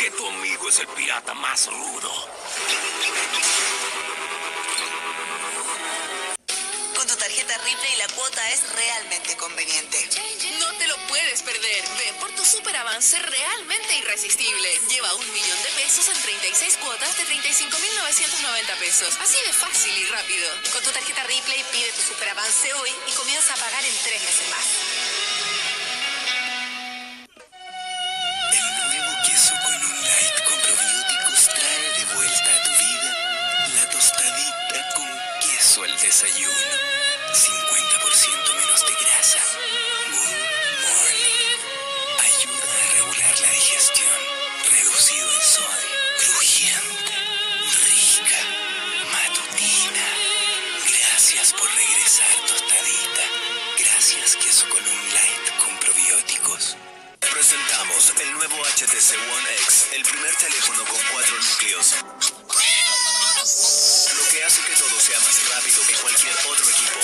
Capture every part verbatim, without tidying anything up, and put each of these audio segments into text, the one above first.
que tu amigo es el pirata más rudo. Con tu tarjeta Ripley la cuota es realmente conveniente. No te lo puedes perder. Ven por tu super avance realmente irresistible. Lleva un millón de pesos en treinta y seis cuotas de treinta y cinco mil novecientos noventa pesos. Así de fácil y rápido. Con tu tarjeta Ripley pide tu super avance hoy y comienza a pagar en tres meses más. El nuevo queso con un light con probióticos trae de vuelta a tu vida la tostadita con queso al desayuno. cincuenta por ciento menos de grasa. Good Morning. Ayuda a regular la digestión. Reducido en sodio. Crujiente. Rica. Matutina. Gracias por regresar, tostadita. Gracias, queso con un light con probióticos. Presentamos el nuevo H T C One X, el primer teléfono con cuatro núcleos. Lo que hace que todo sea más rápido que cualquier otro equipo.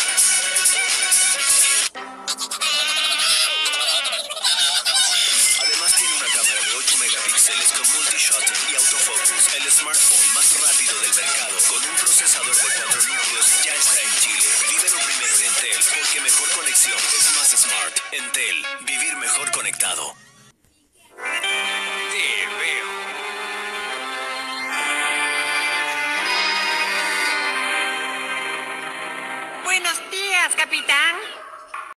Además tiene una cámara de ocho megapíxeles con multi-shotting y autofocus. El smartphone más rápido del mercado con un procesador de cuatro núcleos ya está en Chile. Vívelo primero en Entel, porque mejor conexión es más smart. Entel, vivir mejor conectado.